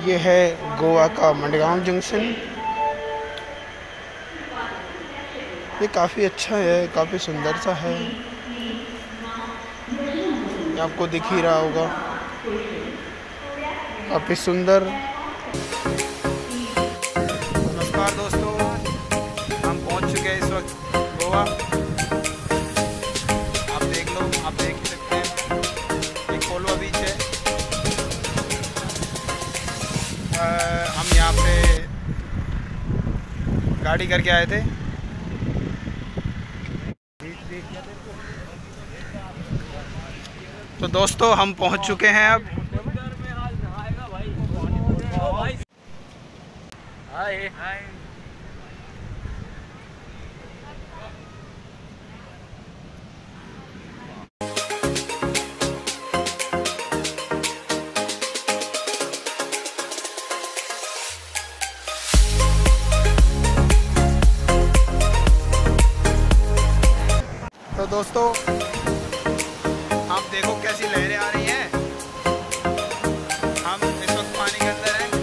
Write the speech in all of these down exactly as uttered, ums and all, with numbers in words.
ये है गोवा का मडगांव जंक्शन। ये काफ़ी अच्छा है, काफ़ी सुंदर सा है, ये आपको दिख ही रहा होगा, काफ़ी सुंदर। नमस्कार दोस्तों, हम पहुंच चुके हैं इस वक्त गोवा। आप देख लो, आप देख ही सकते हैं, ये कोलवा बीच है। आ, हम यहाँ पे गाड़ी करके आए थे। तो दोस्तों हम पहुंच चुके हैं अब। हाय हाय। तो दोस्तों आप देखो कैसी लहरें आ रही हैं। हम इस वक्त पानी के अंदर हैं।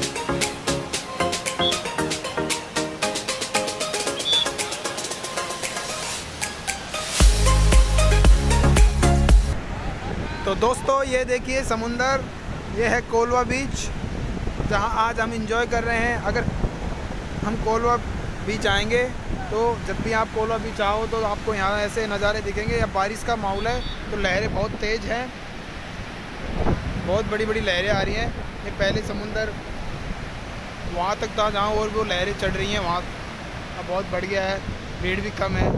तो दोस्तों ये देखिए समुंदर, ये है कोलवा बीच, जहां आज हम इंजॉय कर रहे हैं। अगर हम कोलवा बीच आएंगे तो जब भी आप कोलवा बीच आओ तो आपको यहाँ ऐसे नज़ारे दिखेंगे। अब बारिश का माहौल है तो लहरें बहुत तेज़ हैं, बहुत बड़ी बड़ी लहरें आ रही हैं। ये पहले समुंदर वहाँ तक था जहाँ और वो लहरें चढ़ रही हैं, वहाँ अब बहुत बढ़ गया है, भीड़ भी कम है।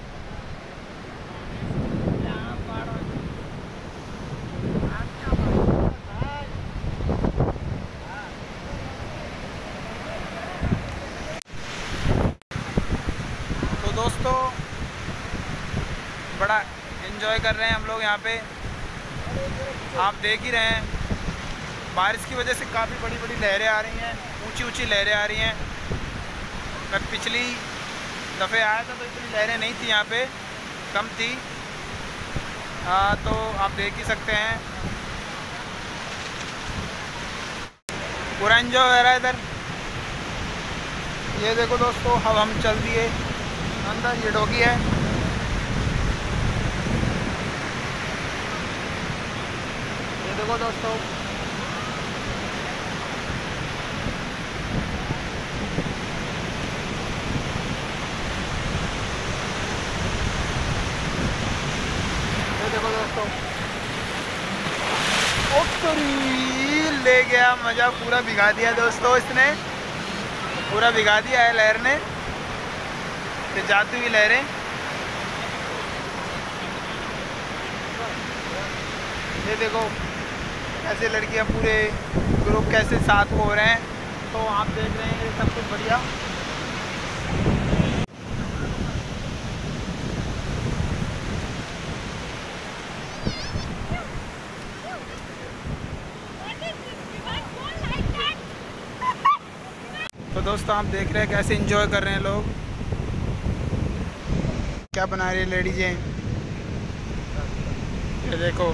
तो दोस्तों बड़ा एंजॉय कर रहे हैं हम लोग यहाँ पे, आप देख ही रहे हैं। बारिश की वजह से काफ़ी बड़ी बड़ी लहरें आ रही हैं, ऊंची ऊंची लहरें आ रही हैं। मैं पिछली दफ़े आया था तो इतनी लहरें नहीं थी, यहाँ पे कम थी। आ, तो आप देख ही सकते हैं, पूरा एंजॉय हो रहा है इधर। ये देखो दोस्तों, अब हम चल दिए अंदर। ये डॉगी है, ये देखो दोस्तों। ये देखो दोस्तों, ओपरी ले गया, मज़ा पूरा भिगा दिया दोस्तों, इसने पूरा भिगा दिया है लहर ने। ये जाती हुई लहरें, ये देखो ऐसे लड़कियां पूरे ग्रुप कैसे साथ हो रहे हैं। तो आप देख रहे हैं ये सब कुछ बढ़िया। तो दोस्तों आप देख रहे हैं कैसे एंजॉय कर रहे हैं लोग। क्या बना रही है लेडीजें, ये देखो।